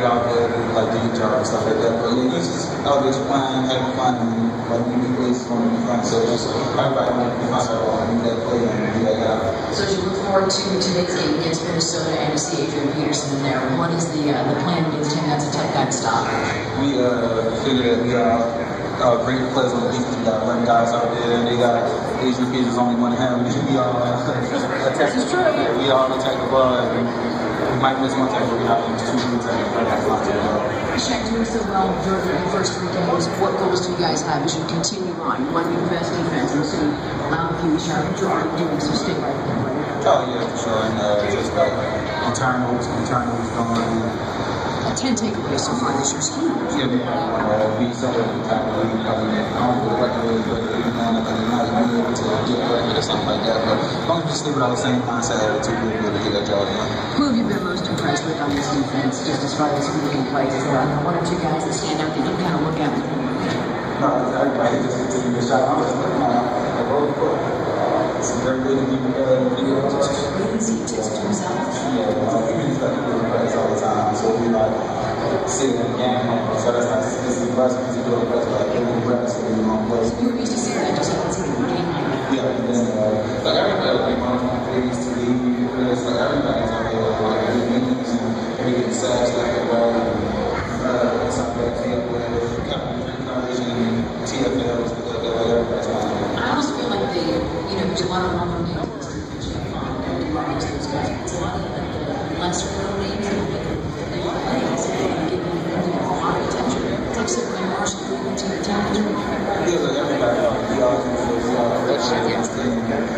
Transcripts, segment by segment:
out there to like do your job and stuff like that. But yeah, he's just out there playing, having fun, and like we do plays on the front. So just everybody want to be fun and be that player and be that guy. So as you look forward to today's game against Minnesota and to see Adrian Peterson in there, what is the plan against him? That's a tough guy to stop. We figure that we are great players on the defense. We got 11 guys out there, and they got Adrian Peterson's only one to have. We all attack. We all attack the ball. And we might miss one tackle, but we have two good tackles. Shaq, doing so well during the first 3 games, what goals do you guys have as you continue on? You want to be the best defense, and so a few each other, you're already doing, so stay right there, right? Oh, yeah, for sure. And just like turnovers going. 10 takeaways so far this year. Yeah, we want to be somewhere at the top of the league. Probably I don't know what the record is, but we're not be able to get a record or something like that. But as long as we stick with our same mindset attitude, we'll be able to get that job done. Who have you been most impressed with on this defense, just as far as who can play? Is there one or two guys that stand out that you kind of look at? No, everybody just continue to shot. I'm just looking at road foot. It's very good to be videos. You can see it takes it to himself. Yeah, he's like all the time. So we like sitting in the game. So that's not just the best because he goes to like every breath so we don't play. You were used to seeing that, just haven't seen it in the game. Yeah, and then like everybody like one plays to leave. It's like everybody's out there like doing meetings and we get sacks like that. It's not bad field with college and TFLs and like everybody's fine. I also feel like there's a lot of long games. Those guys. It's a lot of lesser leagues and they all play. So they give them a lot of attention. It takes a martial movement to your talent. Yeah, like everybody, we all against them.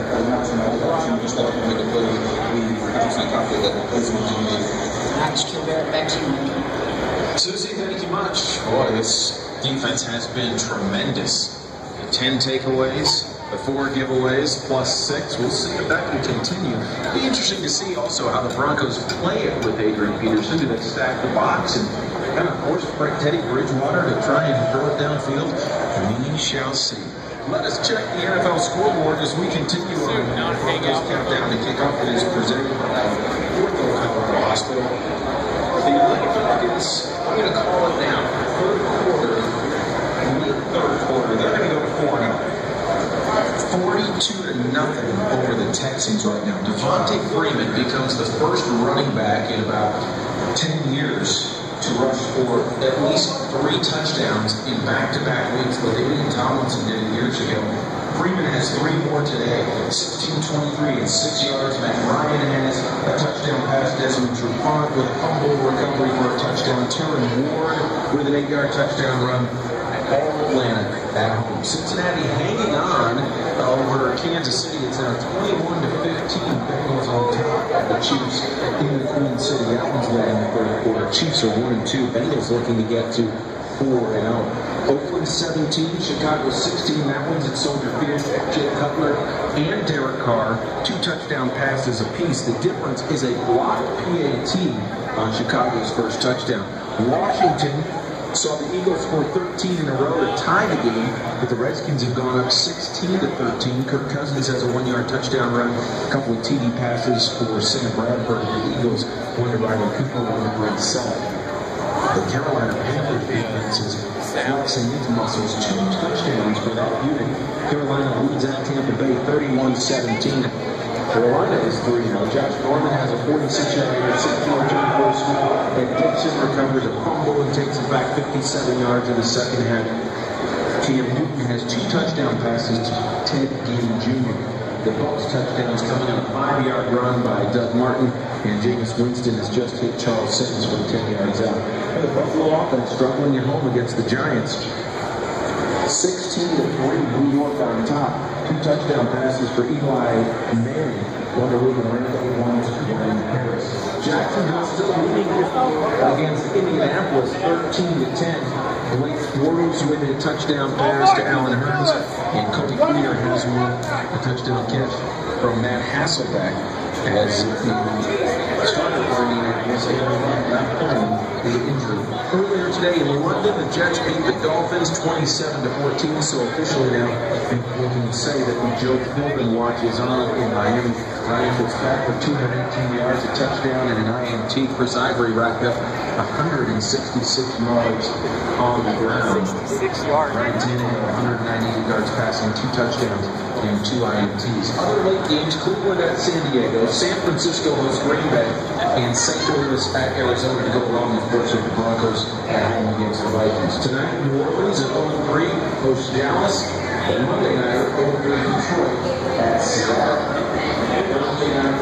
Just like we make a play, we 100% confident that the plays will be made. Max Kilbert, back to you. Susie, thank you much. Boy, this defense has been tremendous. 10 takeaways. The 4 giveaways plus 6. We'll see if that can continue. It'll be interesting to see also how the Broncos play it with Adrian Peterson. Do they stack the box and kind of force Teddy Bridgewater to try and throw it downfield? We shall see. Let us check the NFL scoreboard as we continue on Broncos countdown to kickoff that is presented by Ortho Colorado Hospital. The Atlanta Falcons, I'm going to call it now. Third quarter, they're going to go to 4-0. 42-0 over the Texans right now. Devontae Freeman becomes the first running back in about 10 years to rush for at least 3 touchdowns in back-to-back weeks. LaDainian Tomlinson did it years ago. Freeman has 3 more today. 16-23 and 6 yards. Matt Ryan has a touchdown pass. Desmond Trufant with a fumble recovery for a touchdown. Terran Ward with an 8-yard touchdown run. All Atlanta at home. Cincinnati hanging on over Kansas City. It's now 21-15. Bengals on top of the Chiefs in the Queen City. That one's led in the third quarter. Chiefs are 1-2. Bengals looking to get to 4-0. Oakland 17, Chicago 16. That one's at Soldier Field. Jay Cutler and Derek Carr, 2 touchdown passes apiece. The difference is a blocked PAT on Chicago's first touchdown. Washington saw the Eagles score 13 in a row to tie the game, but the Redskins have gone up 16-13. Kirk Cousins has a 1-yard touchdown run, a couple of TD passes for Sam Bradford, and the Eagles won by the Cooper Wonderboy side. The Carolina Panthers defense is flexing its muscles, 2 touchdowns for that unit. Carolina leads at Tampa Bay 31-17. Carolina is 3-0. Josh Norman has a 46-yard, 60-yard first, and Gibson recovers a fumble and takes it back 57 yards in the second half. Cam Newton has 2 touchdown passes to Ted Ginn Jr. The Bucs touchdowns coming on a 5-yard run by Doug Martin, and Jameis Winston has just hit Charles Sims from 10 yards out. And the Buffalo offense struggling at home against the Giants. 16-3, New York on top. 2 touchdown passes for Eli Manning. One to Ruben Randall, one to Brian Harris. Jacksonville still leading against Indianapolis 13-10. Blake Bortles with a touchdown pass to Allen Hurns, and Cody Clear has one, a touchdown catch from Matt Hasselbeck as started coordinator was not pulling the injury. Earlier today in London, the Jets beat the Dolphins 27-14, so officially now we can say that the Joe Philbin watch is on in Miami. Ryan Fitzpatrick, 218 yards, a touchdown, and an INT. Chris Ivory racked up 166 yards on the ground. 66 yards. Ryan Tannehill, 198 yards passing, 2 touchdowns, and 2 INTs. Other late games, Cleveland at San Diego, San Francisco hosts Green Bay, and St. Louis at Arizona to go along, of course, with the Broncos at home against the Vikings. Tonight, New Orleans at 0-3 hosts Dallas, and Monday night, 0-3 Detroit at Seattle. Monday night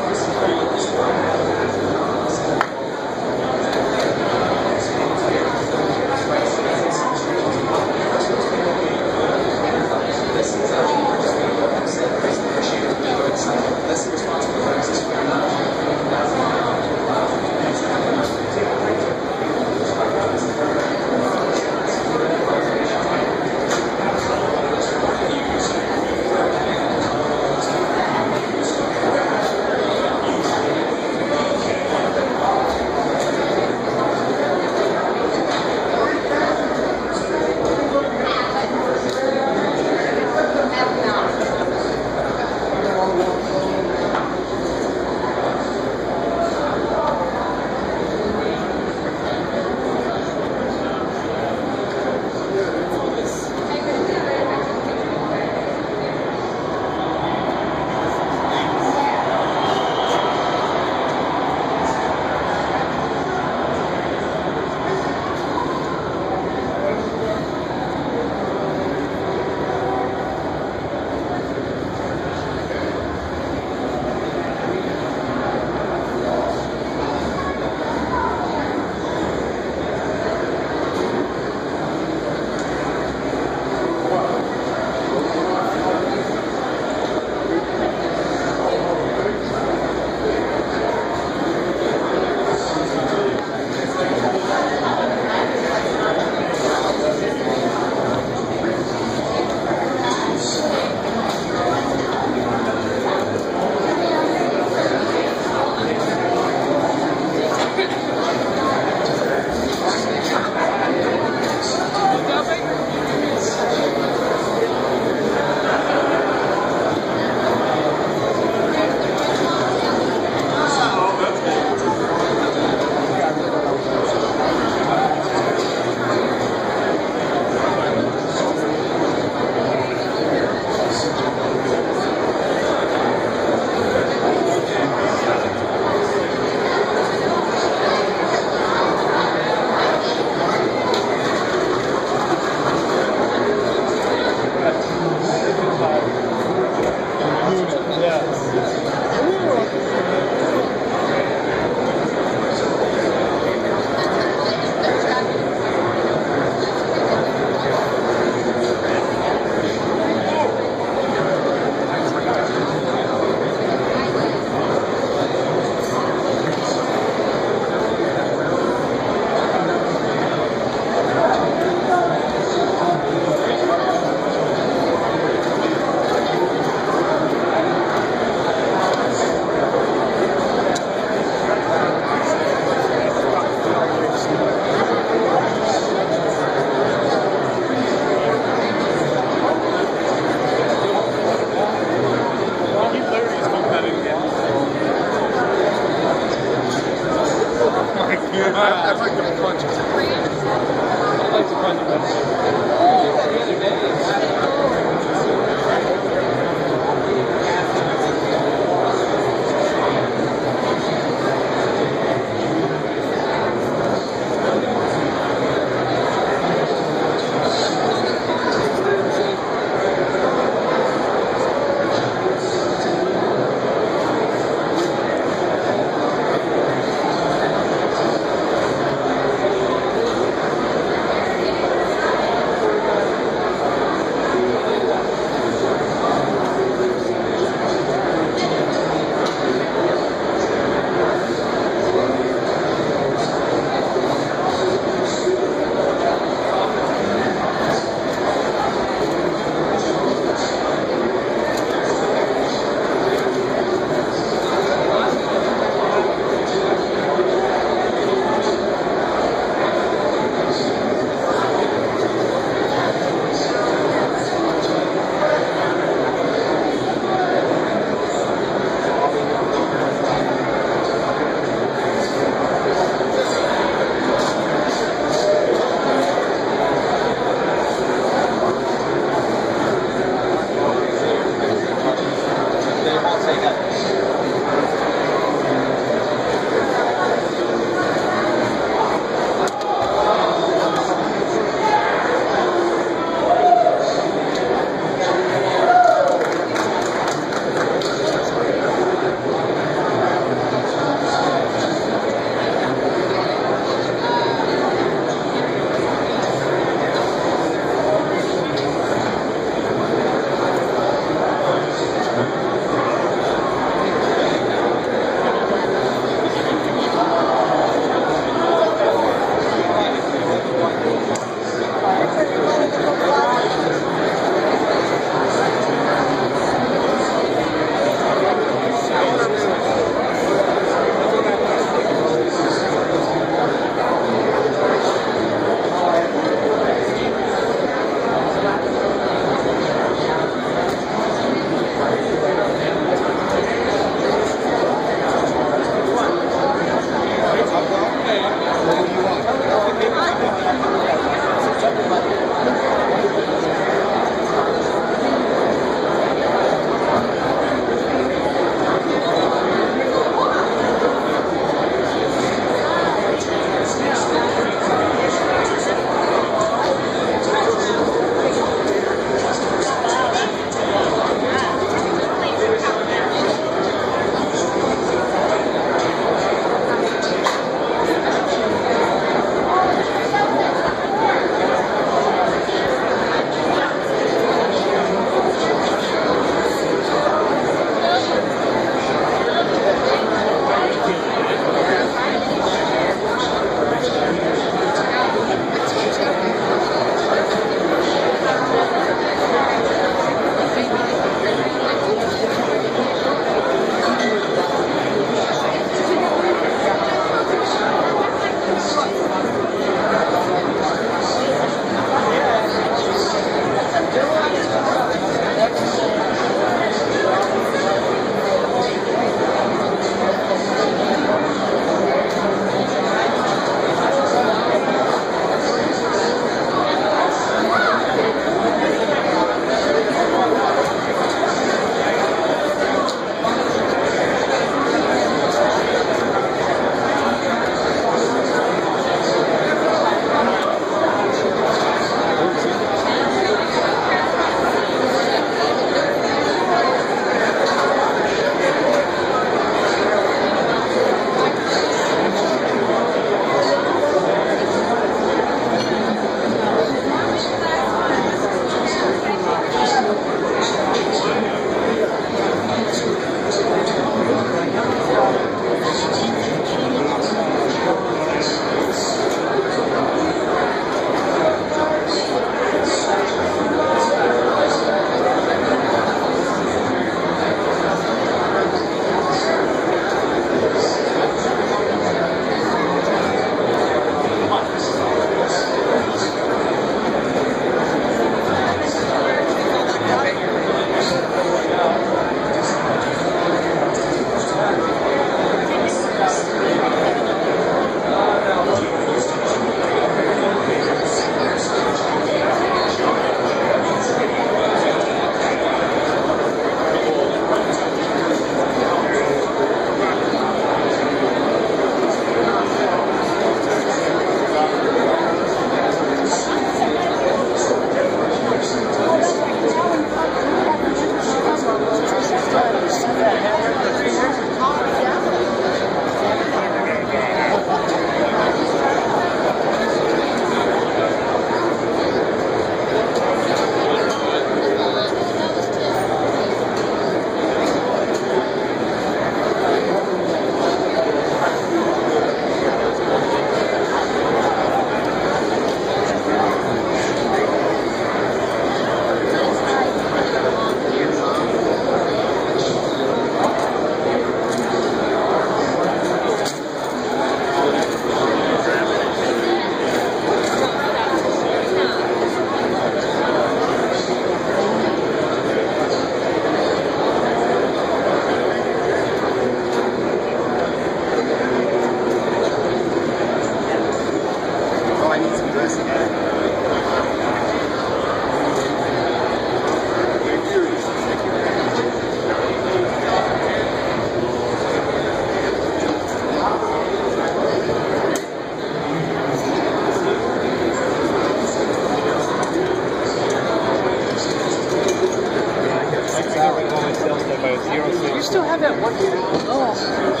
still have that one? Oh.